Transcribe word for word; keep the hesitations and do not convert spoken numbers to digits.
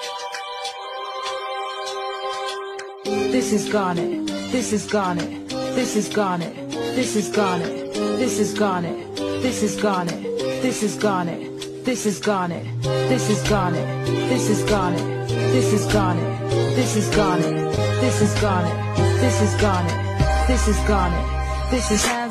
This is garnet, this is garnet, this is garnet, this is garnet, this is garnet, this is garnet, this is garnet, this is garnet, this is garnet, this is garnet, this is garnet, this is garnet, this is garnet, this is garnet, this is garnet, this is